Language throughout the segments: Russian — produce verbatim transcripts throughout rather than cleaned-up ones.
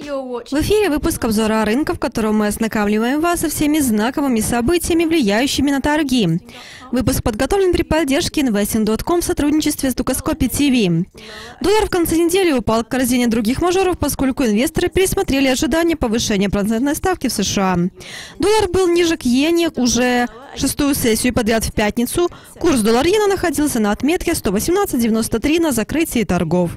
В эфире выпуск обзора рынка, в котором мы ознакомливаем вас со всеми знаковыми событиями, влияющими на торги. Выпуск подготовлен при поддержке инвестинг точка ком в сотрудничестве с Дукаскопи ти ви. Доллар в конце недели упал к корзине других мажоров, поскольку инвесторы пересмотрели ожидания повышения процентной ставки в США. Доллар был ниже к иене уже шестую сессию подряд в пятницу. Курс доллар-иена находился на отметке сто восемнадцать девяносто три на закрытии торгов.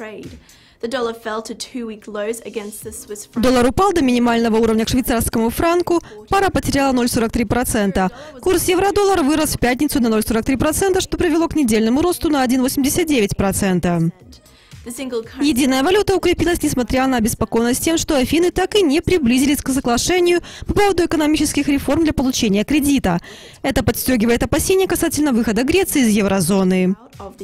Доллар упал до минимального уровня к швейцарскому франку, пара потеряла ноль целых сорок три сотых процента. Курс евро-доллар вырос в пятницу на ноль целых сорок три сотых процента, что привело к недельному росту на один целых восемьдесят девять сотых процента. Единая валюта укрепилась, несмотря на обеспокоенность тем, что Афины так и не приблизились к соглашению по поводу экономических реформ для получения кредита. Это подстегивает опасения касательно выхода Греции из еврозоны.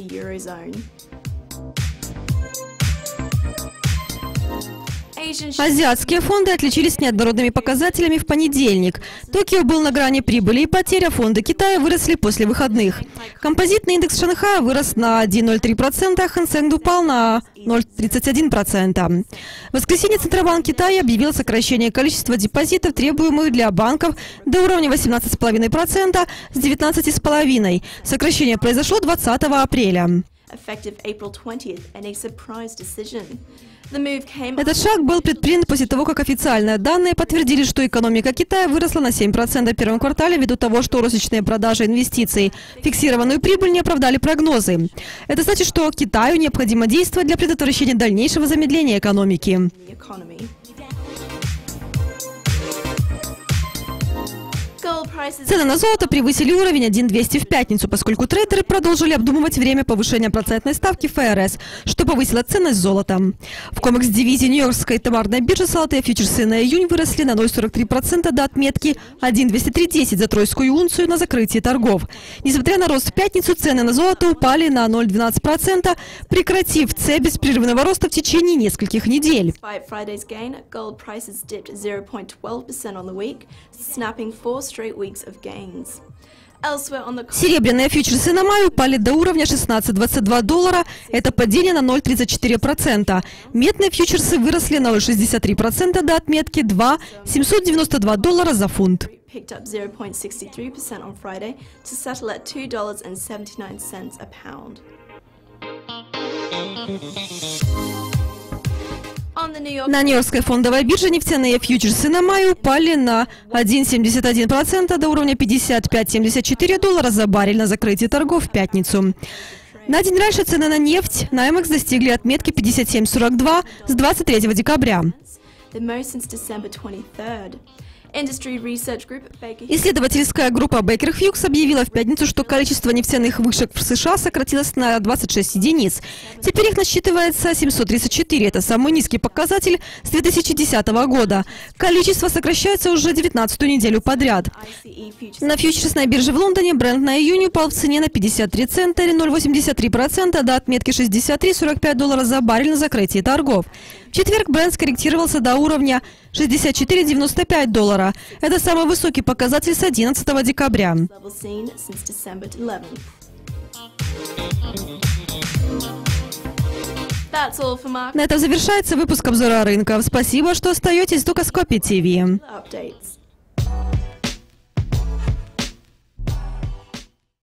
Азиатские фонды отличились неоднородными показателями в понедельник. Токио был на грани прибыли и потерь, а фонды Китая выросли после выходных. Композитный индекс Шанхая вырос на один целых ноль три сотых процента, а Хэнсэнг упал на ноль целых тридцать один сотых процента. В воскресенье Центробанк Китая объявил сокращение количества депозитов, требуемых для банков, до уровня восемнадцать целых пять десятых процента с девятнадцати целых пять десятых процента. Сокращение произошло двадцатого апреля. Этот шаг был предпринят после того, как официальные данные подтвердили, что экономика Китая выросла на семь процентов в первом квартале ввиду того, что розничные продажи инвестиций фиксированную прибыль не оправдали прогнозы. Это значит, что Китаю необходимо действовать для предотвращения дальнейшего замедления экономики. Цены на золото превысили уровень один тысяча двести в пятницу, поскольку трейдеры продолжили обдумывать время повышения процентной ставки эф эр эс, что повысило ценность золота. В комекс-дивизии Нью-Йоркской товарной биржи золотые фьючерсы на июнь выросли на ноль целых сорок три сотых процента до отметки один тысяча двести тридцать за тройскую унцию на закрытии торгов. Несмотря на рост в пятницу, цены на золото упали на ноль целых двенадцать сотых процента, прекратив цепь беспрерывного роста в течение нескольких недель. Серебряные фьючерсы на май упали до уровня шестнадцать целых двадцать два доллара, это падение на ноль целых тридцать четыре сотых процента. Медные фьючерсы выросли на ноль целых шестьдесят три сотых процента до отметки два целых семьсот девяносто два доллара за фунт. На Нью-Йоркской фондовой бирже нефтяные фьючерсы на май упали на один целых семьдесят один сотых процента до уровня пятьдесят пять целых семьдесят четыре доллара за баррель на закрытии торгов в пятницу. На день раньше цены на нефть на эм экс достигли отметки пятьдесят семь целых сорок два с двадцать третьего декабря. Исследовательская группа Baker Hughes объявила в пятницу, что количество нефтяных вышек в США сократилось на двадцать шесть единиц. Теперь их насчитывается семьсот тридцать четыре. Это самый низкий показатель с две тысячи десятого года. Количество сокращается уже девятнадцатую неделю подряд. На фьючерсной бирже в Лондоне бренд на июнь упал в цене на пятьдесят три цента или ноль целых восемьдесят три сотых процента до отметки шестьдесят три целых сорок пять доллара за баррель на закрытии торгов. В четверг бренд скорректировался до уровня шестьдесят четыре целых девяносто пять доллара. Это самый высокий показатель с одиннадцатого декабря. На этом завершается выпуск обзора рынка. Спасибо, что остаетесь с Дукаскопи ти ви.